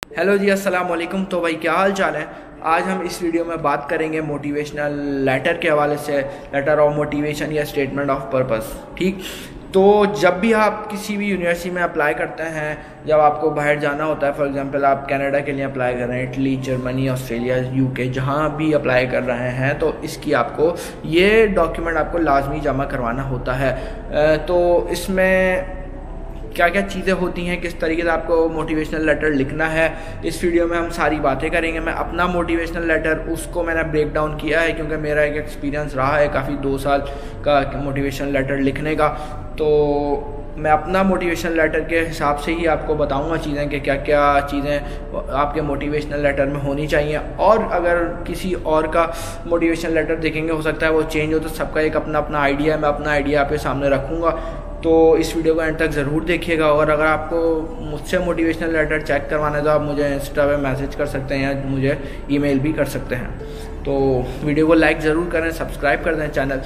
Hello जी, अस्सलाम वालेकुम। तो भाई क्या हाल चाल है। आज हम इस वीडियो में बात करेंगे मोटिवेशनल लेटर के हवाले से, लेटर ऑफ मोटिवेशन या स्टेटमेंट ऑफ पर्पस। ठीक, तो जब भी आप किसी भी यूनिवर्सिटी में अप्लाई करते हैं, जब आपको बाहर जाना होता है, फॉर एग्जांपल आप कनाडा के लिए अप्लाई कर रहे हैं, इटली, जर्मनी, ऑस्ट्रेलिया, यूके, जहाँ भी अप्लाई कर रहे हैं, तो इसकी आपको ये डॉक्यूमेंट आपको लाजमी जमा करवाना होता है। तो इसमें क्या क्या चीज़ें होती हैं, किस तरीके से आपको मोटिवेशनल लेटर लिखना है, इस वीडियो में हम सारी बातें करेंगे। मैं अपना मोटिवेशनल लेटर उसको मैंने ब्रेक डाउन किया है, क्योंकि मेरा एक एक्सपीरियंस रहा है काफ़ी 2 साल का मोटिवेशनल लेटर लिखने का। तो मैं अपना मोटिवेशनल लेटर के हिसाब से ही आपको बताऊंगा चीज़ें कि क्या क्या चीज़ें आपके मोटिवेशनल लेटर में होनी चाहिए। और अगर किसी और का मोटिवेशनल लेटर देखेंगे, हो सकता है वो चेंज हो, तो सबका एक अपना अपना आइडिया है। मैं अपना आइडिया आपके सामने रखूँगा, तो इस वीडियो को एंड तक ज़रूर देखिएगा। और अगर आपको मुझसे मोटिवेशनल लेटर चेक करवाना है तो आप मुझे इंस्टा पे मैसेज कर सकते हैं या मुझे ईमेल भी कर सकते हैं। तो वीडियो को लाइक ज़रूर करें, सब्सक्राइब कर दें चैनल।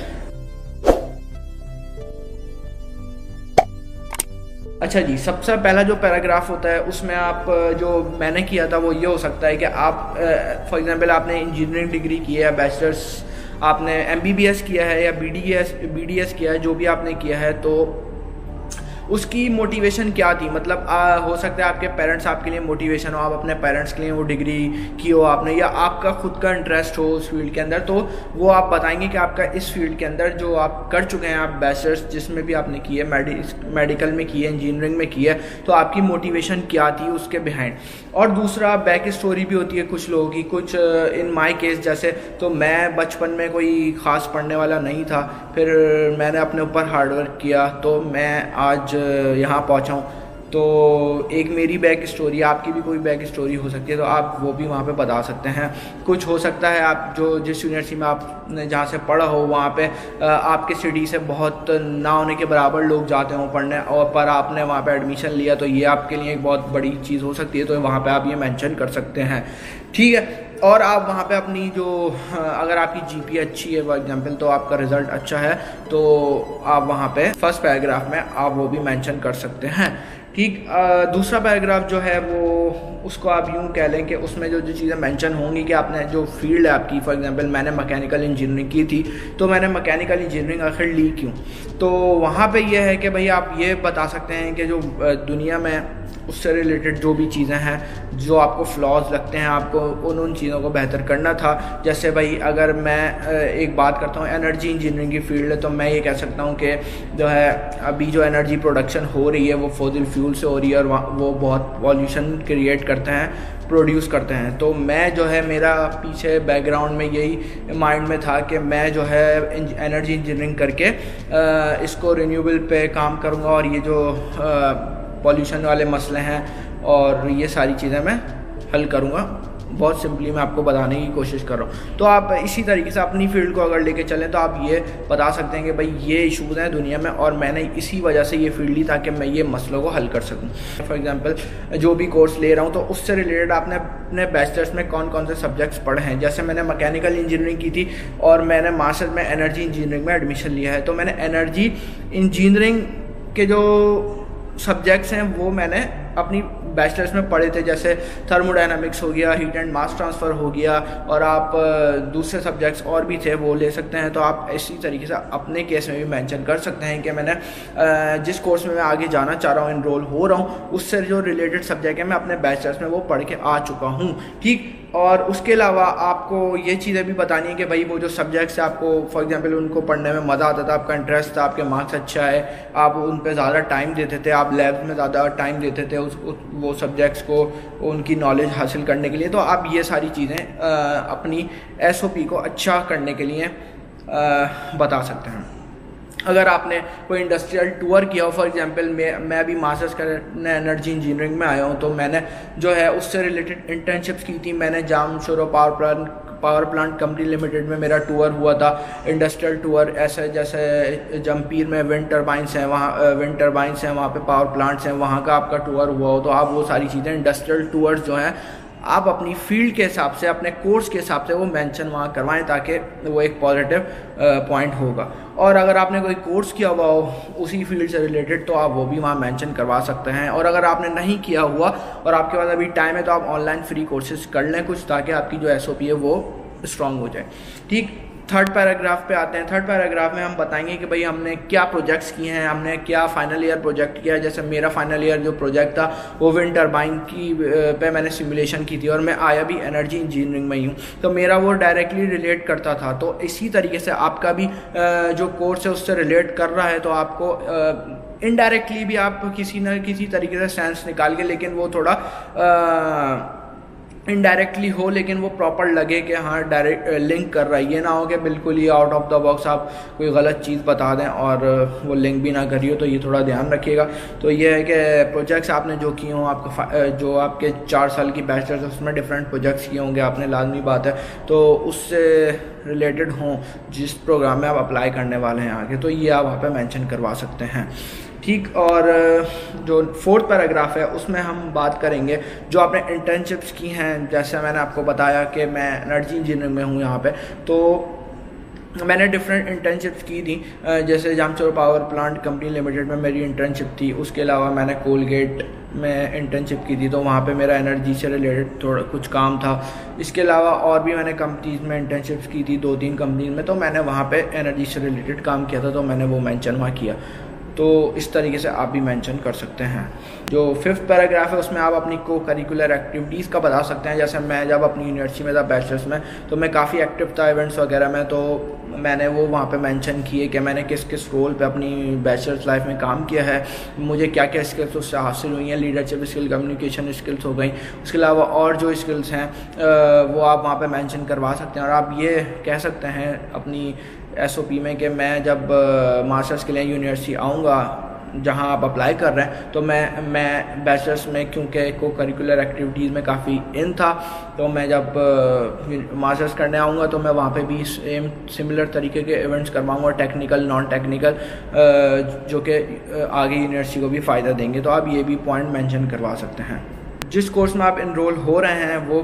अच्छा जी, सबसे पहला जो पैराग्राफ होता है उसमें आप जो मैंने किया था वो ये हो सकता है कि आप फॉर एग्जांपल आपने इंजीनियरिंग डिग्री की है, बैचलर्स आपने एमबीबीएस किया है या बीडीएस किया है, जो भी आपने किया है, तो उसकी मोटिवेशन क्या थी। मतलब हो सकता है आपके पेरेंट्स आपके लिए मोटिवेशन हो, आप अपने पेरेंट्स के लिए वो डिग्री की हो आपने, या आपका खुद का इंटरेस्ट हो उस फील्ड के अंदर, तो वो आप बताएंगे कि आपका इस फील्ड के अंदर जो आप कर चुके हैं, आप बैचलर्स जिसमें भी आपने की है, मेडिकल में की है, इंजीनियरिंग में की है, तो आपकी मोटिवेशन क्या थी उसके बिहाइंड। और दूसरा बैक स्टोरी भी होती है कुछ लोगों की। कुछ इन माई केस जैसे, तो मैं बचपन में कोई ख़ास पढ़ने वाला नहीं था, फिर मैंने अपने ऊपर हार्डवर्क किया तो मैं आज यहाँ पहुँचा हूँ। तो एक मेरी बैक स्टोरी, आपकी भी कोई बैक स्टोरी हो सकती है, तो आप वो भी वहाँ पे बता सकते हैं। कुछ हो सकता है आप जो जिस यूनिवर्सिटी में आपने जहाँ से पढ़ा हो वहाँ पे आपके सिटी से बहुत ना होने के बराबर लोग जाते हों पढ़ने, और पर आपने वहाँ पे एडमिशन लिया, तो ये आपके लिए एक बहुत बड़ी चीज़ हो सकती है, तो वहाँ पर आप ये मैंशन कर सकते हैं। ठीक है, और आप वहाँ पे अपनी जो अगर आपकी जीपी अच्छी है फॉर एग्जांपल, तो आपका रिज़ल्ट अच्छा है, तो आप वहाँ पे फर्स्ट पैराग्राफ में आप वो भी मेंशन कर सकते हैं। ठीक, दूसरा पैराग्राफ जो है वो उसको आप यूँ कह लें कि उसमें जो जो चीज़ें मेंशन होंगी कि आपने जो फील्ड है आपकी, फॉर एग्जांपल मैंने मैकेनिकल इंजीनियरिंग की थी, तो मैंने मैकेनिकल इंजीनियरिंग आखिर ली क्यों। तो वहाँ पे ये है कि भाई आप ये बता सकते हैं कि जो दुनिया में उससे रिलेटेड जो भी चीज़ें हैं, जो आपको फ्लॉज लगते हैं, आपको उन चीज़ों को बेहतर करना था। जैसे भाई अगर मैं एक बात करता हूँ, एनर्जी इंजीनियरिंग की फील्ड है, तो मैं ये कह सकता हूँ कि जो है अभी जो एनर्जी प्रोडक्शन हो रही है वो फॉसिल फ्यूल से हो रही है, और वो बहुत पॉल्यूशन क्रिएट करते हैं, प्रोड्यूस करते हैं। तो मैं जो है मेरा पीछे बैकग्राउंड में यही माइंड में था कि मैं जो है एनर्जी इंजीनियरिंग करके इसको रिन्यूएबल पे काम करूँगा, और ये जो पॉल्यूशन वाले मसले हैं और ये सारी चीज़ें मैं हल करूँगा। बहुत सिंपली मैं आपको बताने की कोशिश कर रहा हूँ। तो आप इसी तरीके से अपनी फील्ड को अगर लेके चलें, तो आप ये बता सकते हैं कि भाई ये इशूज़ हैं दुनिया में, और मैंने इसी वजह से ये फील्ड ली ताकि मैं ये मसलों को हल कर सकूँ। फॉर एग्जांपल जो भी कोर्स ले रहा हूँ, तो उससे रिलेटेड आपने अपने बैचलर्स में कौन कौन से सब्जेक्ट्स पढ़े हैं। जैसे मैंने मैकेनिकल इंजीनियरिंग की थी और मैंने मास्टर्स में एनर्जी इंजीनियरिंग में एडमिशन लिया है, तो मैंने एनर्जी इंजीनियरिंग के जो सब्जेक्ट्स हैं वो मैंने अपनी बैचलर्स में पढ़े थे। जैसे थर्मोडायनामिक्स हो गया, हीट एंड मास ट्रांसफ़र हो गया, और आप दूसरे सब्जेक्ट्स और भी थे वो ले सकते हैं। तो आप इसी तरीके से अपने केस में भी मेंशन कर सकते हैं कि मैंने जिस कोर्स में मैं आगे जाना चाह रहा हूँ, इनरोल हो रहा हूँ, उससे जो रिलेटेड सब्जेक्ट है मैं अपने बैचलर्स में वो पढ़ के आ चुका हूँ। ठीक, और उसके अलावा आपको ये चीज़ें भी बतानी है कि भाई वो जो सब्जेक्ट्स आपको फॉर एग्जांपल उनको पढ़ने में मज़ा आता था, आपका इंटरेस्ट था, आपके मार्क्स अच्छा है, आप उन पे ज़्यादा टाइम देते थे, आप लैब में ज़्यादा टाइम देते थे वो सब्जेक्ट्स को, उनकी नॉलेज हासिल करने के लिए, तो आप ये सारी चीज़ें अपनी एसओपी को अच्छा करने के लिए बता सकते हैं। अगर आपने कोई इंडस्ट्रियल टूर किया हो, फॉर एग्जांपल मैं अभी मास्टर्स करने एनर्जी इंजीनियरिंग में आया हूँ, तो मैंने जो है उससे रिलेटेड इंटर्नशिप्स की थी। मैंने Jamshoro power plant company limited में मेरा टूर हुआ था, इंडस्ट्रियल टूर। ऐसे जैसे जमपीर में विंड टर्बाइंस हैं, वहाँ पे पावर प्लांट्स हैं, वहाँ का आपका टूर हुआ हो, तो आप वो सारी चीज़ें इंडस्ट्रियल टूर्स जो हैं आप अपनी फील्ड के हिसाब से, अपने कोर्स के हिसाब से वो मेंशन वहाँ करवाएं, ताकि वो एक पॉजिटिव पॉइंट होगा। और अगर आपने कोई कोर्स किया हुआ हो उसी फील्ड से रिलेटेड तो आप वो भी वहाँ मेंशन करवा सकते हैं। और अगर आपने नहीं किया हुआ और आपके पास अभी टाइम है तो आप ऑनलाइन फ्री कोर्सेज कर लें कुछ, ताकि आपकी जो SOP है वो स्ट्रांग हो जाए। ठीक, थर्ड पैराग्राफ पे आते हैं। थर्ड पैराग्राफ में हम बताएंगे कि भाई हमने क्या प्रोजेक्ट्स किए हैं, हमने क्या फाइनल ईयर प्रोजेक्ट किया है। जैसे मेरा फाइनल ईयर जो प्रोजेक्ट था वो विंड टरबाइन की पे मैंने सिमुलेशन की थी, और मैं आया भी एनर्जी इंजीनियरिंग में ही हूँ, तो मेरा वो डायरेक्टली रिलेट करता था। तो इसी तरीके से आपका भी जो कोर्स है उससे रिलेट कर रहा है, तो आपको इनडायरेक्टली भी आप किसी न किसी तरीके से सेंस निकाल के, लेकिन वो थोड़ा इनडायरेक्टली हो, लेकिन वो प्रॉपर लगे कि हाँ डायरेक्ट लिंक कर रहा है। ये ना हो कि बिल्कुल ही आउट ऑफ द बॉक्स आप कोई गलत चीज़ बता दें और वो लिंक भी ना करिए, तो ये थोड़ा ध्यान रखिएगा। तो ये है कि प्रोजेक्ट्स आपने जो किए हों, आपका जो आपके 4 साल की बैचलर्स उसमें डिफरेंट प्रोजेक्ट्स किए होंगे आपने, लाजमी बात है, तो उससे रिलेटेड हों जिस प्रोग्राम में आप अप्लाई करने वाले हैं आगे, तो ये आप वहाँ पर मैंशन करवा सकते हैं। ठीक, और जो फोर्थ पैराग्राफ है उसमें हम बात करेंगे जो आपने इंटर्नशिप्स की हैं। जैसे मैंने आपको बताया कि मैं एनर्जी इंजीनियरिंग में हूँ यहाँ पे, तो मैंने डिफरेंट इंटर्नशिप्स की थी। जैसे Jamshoro power plant company limited में मेरी इंटर्नशिप थी। उसके अलावा मैंने कोलगेट में इंटर्नशिप की थी, तो वहाँ पे मेरा एनर्जी से रिलेटेड थोड़ा कुछ काम था। इसके अलावा और भी मैंने कंपनीज में इंटर्नशिप्स की थी, 2-3 कंपनीज में, तो मैंने वहाँ पे एनर्जी से रिलेटेड काम किया था, तो मैंने वो मेंशन वहाँ किया। तो इस तरीके से आप भी मेंशन कर सकते हैं। जो फिफ्थ पैराग्राफ है उसमें आप अपनी को करिकुलर एक्टिविटीज़ का बता सकते हैं। जैसे मैं जब अपनी यूनिवर्सिटी में था बैचलर्स में, तो मैं काफ़ी एक्टिव था इवेंट्स वगैरह में, तो मैंने वो वहाँ पे मेंशन किए कि मैंने किस किस रोल पे अपनी बैचलर्स लाइफ में काम किया है, मुझे क्या क्या स्किल्स उससे हासिल हुई हैं। लीडरशिप स्किल, कम्युनिकेशन स्किल्स हो गई। उसके अलावा और जो स्किल्स हैं वो आप वहाँ पे मेंशन करवा सकते हैं। और आप ये कह सकते हैं अपनी SOP में कि मैं जब मास्टर्स के लिए यूनिवर्सिटी आऊँगा जहाँ आप अप्लाई कर रहे हैं, तो मैं बैचलर्स में क्योंकि को करिकुलर एक्टिविटीज़ में काफ़ी इन था, तो मैं जब मास्टर्स करने आऊँगा तो मैं वहाँ पे भी सेम सिमिलर तरीके के इवेंट्स करवाऊँगा, टेक्निकल नॉन टेक्निकल, जो कि आगे यूनिवर्सिटी को भी फ़ायदा देंगे। तो आप ये भी पॉइंट मेंशन करवा सकते हैं। जिस कोर्स में आप इनरोल हो रहे हैं वो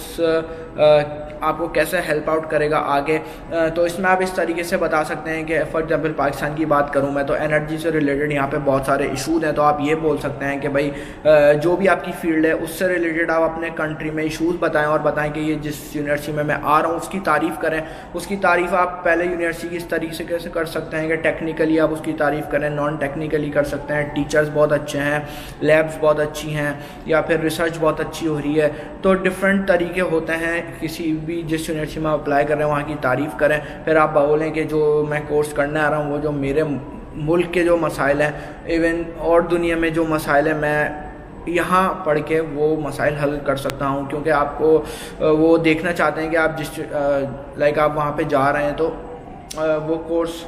कोर्स आपको कैसे हेल्प आउट करेगा आगे, तो इसमें आप इस तरीके से बता सकते हैं कि फॉर एग्जांपल पाकिस्तान की बात करूं मैं, तो एनर्जी से रिलेटेड यहाँ पे बहुत सारे इशूज़ हैं। तो आप ये बोल सकते हैं कि भाई जो भी आपकी फील्ड है उससे रिलेटेड आप अपने कंट्री में इशूज़ बताएं, और बताएं कि ये जिस यूनिवर्सिटी में मैं आ रहा हूँ उसकी तारीफ़ करें। उसकी तारीफ़ आप पहले यूनिवर्सिटी की इस तरीके से कैसे कर सकते हैं कि टेक्निकली आप उसकी तारीफ़ करें, नॉन टेक्निकली कर सकते हैं। टीचर्स बहुत अच्छे हैं, लैब्स बहुत अच्छी हैं, या फिर रिसर्च बहुत अच्छी हो रही है। तो डिफरेंट तरीके होते हैं, किसी भी जिस यूनिवर्सिटी में अप्लाई कर रहे हैं वहाँ की तारीफ़ करें। फिर आप बोलें कि जो मैं कोर्स करने आ रहा हूँ वो जो मेरे मुल्क के जो मसाइल हैं, इवन और दुनिया में जो मसाइल हैं, मैं यहाँ पढ़ के वो मसाइल हल कर सकता हूँ। क्योंकि आपको वो देखना चाहते हैं कि आप जिस लाइक आप वहाँ पे जा रहे हैं तो वो कोर्स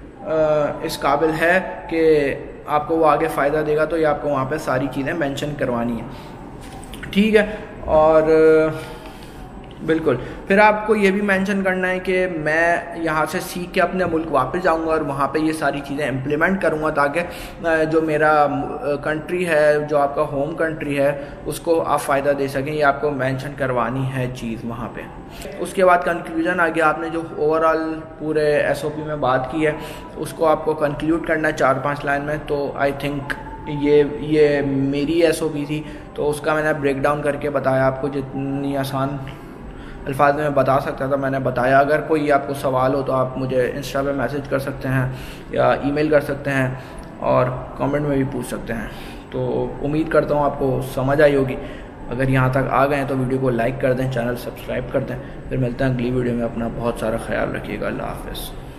इस काबिल है कि आपको वो आगे फ़ायदा देगा, तो ये आपको वहाँ पे सारी चीज़ें मेंशन करवानी है। ठीक है, और बिल्कुल फिर आपको ये भी मेंशन करना है कि मैं यहाँ से सीख के अपने मुल्क वापस जाऊँगा और वहाँ पे ये सारी चीज़ें इम्प्लीमेंट करूँगा, ताकि जो मेरा कंट्री है, जो आपका होम कंट्री है, उसको आप फ़ायदा दे सकें। ये आपको मेंशन करवानी है चीज़ वहाँ पे। उसके बाद कंक्लूजन आ गया। आपने जो ओवरऑल पूरे SOP में बात की है उसको आपको कंक्लूड करना है 4-5 लाइन में। तो आई थिंक ये मेरी SOP थी, तो उसका मैंने ब्रेक डाउन करके बताया आपको। जितनी आसान अल्फाज में बता सकता था मैंने बताया। अगर कोई आपको सवाल हो तो आप मुझे इंस्टा पे मैसेज कर सकते हैं या ईमेल कर सकते हैं और कमेंट में भी पूछ सकते हैं। तो उम्मीद करता हूँ आपको समझ आई होगी। अगर यहाँ तक आ गए हैं तो वीडियो को लाइक कर दें, चैनल सब्सक्राइब कर दें। फिर मिलते हैं अगली वीडियो में। अपना बहुत सारा ख्याल रखिएगा। अल्लाह हाफ़िज़।